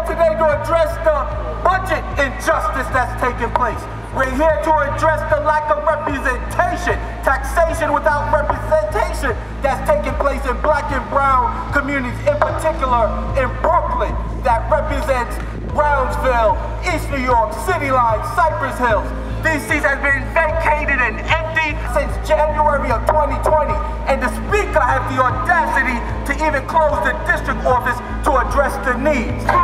today to address the budget injustice that's taking place. We're here to address the lack of representation, taxation without representation that's taking place in black and brown communities, in particular in Brooklyn, that represents Brownsville, East New York, City Line, Cypress Hills. These seats have been vacated and empty since January of 2020, and the Speaker has the audacity to even close the district office to address the needs.